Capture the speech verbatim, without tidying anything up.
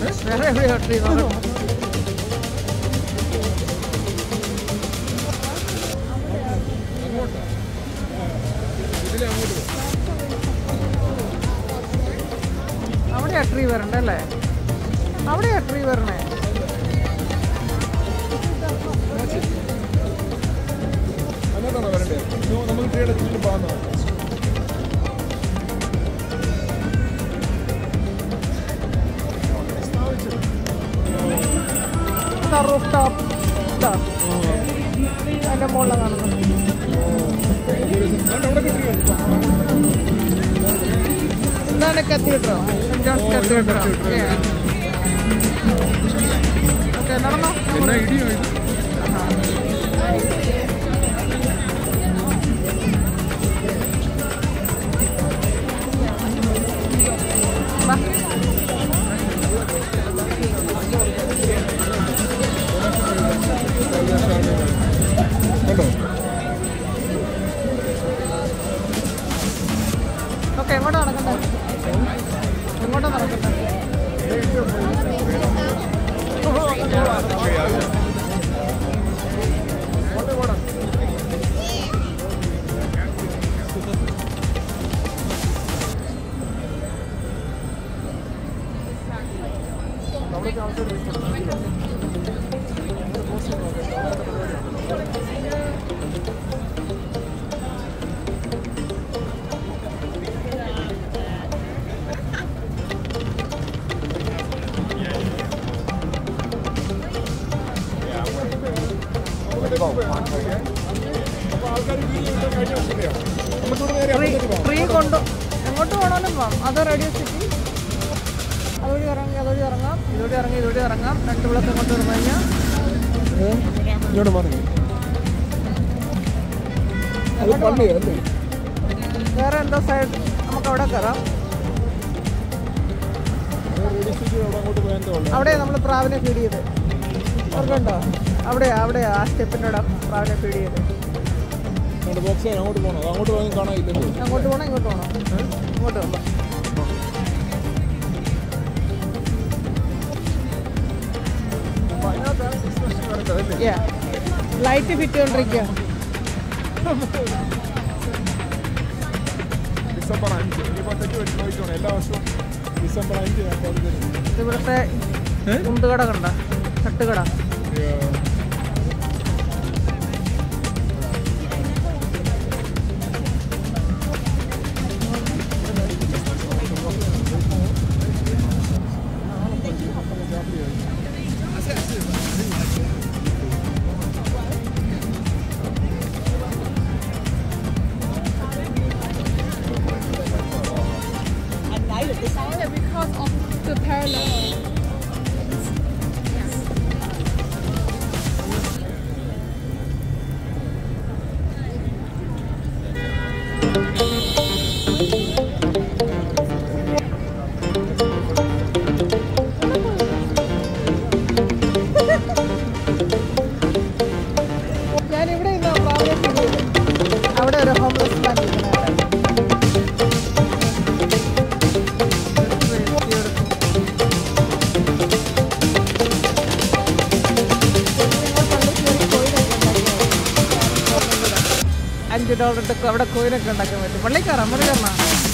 വേറെ എവിടെയോ ട്രീ നോക്കണം. അവിടെയാ ട്രീ വരണ്ടേ അല്ലേ? അവിടെയാ ട്രീ വരണേ. റൂഫ് ടോപ്പ് അതിൻ്റെ മുകളിൽ കാണുന്നത്. ഇതാണ് cathedral, saint John's cathedral. Okay, നടന്നോ. ഓക്കെ, എങ്ങോട്ടാ നടക്കണ്ടേ? എങ്ങോട്ടാ നടക്കണ്ടേ? ട്രീ കൊണ്ട് എങ്ങോട്ട് പോകണമെങ്കിലും പോകാം. അത് റേഡിയോ സിറ്റി അതുവഴി ഇറങ്ങി അതുവഴി ഇറങ്ങാം, ഇതുവഴി ഇറങ്ങി ഇതുവഴി ഇറങ്ങാം. രണ്ട് വിളക്ക് ഇങ്ങോട്ട് ഇറങ്ങി കഴിഞ്ഞാൽ വേറെ എന്തോ സൈഡ് നമുക്ക് അവിടെ കയറാം. അവിടെ നമ്മൾ പ്രാവിനെ ഫീഡ് ചെയ്ത് ഓർക്കുണ്ടോ? അവിടെയാ അവിടെയാ ആ സ്റ്റെപ്പിൻ്റെ അവിടെ പ്രാവിനെ ഫീഡ് ചെയ്ത്. അങ്ങോട്ട് പോകണം, ഇങ്ങോട്ട് പോകണം, ഇങ്ങോട്ട് പോകണം, ഇങ്ങോട്ട് പോകണം. Light fit ചെയ്തോണ്ടിരിക്കുക. ഡിസംബർ അഞ്ച് എല്ലാ വർഷവും ഡിസംബർ അഞ്ച് ഇവിടുത്തെ കുണ്ടുകട കണ്ട തട്ടുകട. Because of the parallel. ഞാനിവിടെ ഇന്ന് അവിടെ ഒരു ഹോംലെസ് മാൻ അഞ്ച് ഡോളർ അവിടെ കോയിനൊക്കെ ഉണ്ടാക്കാൻ പറ്റും. പള്ളിക്കാറാം മറി കയറണം.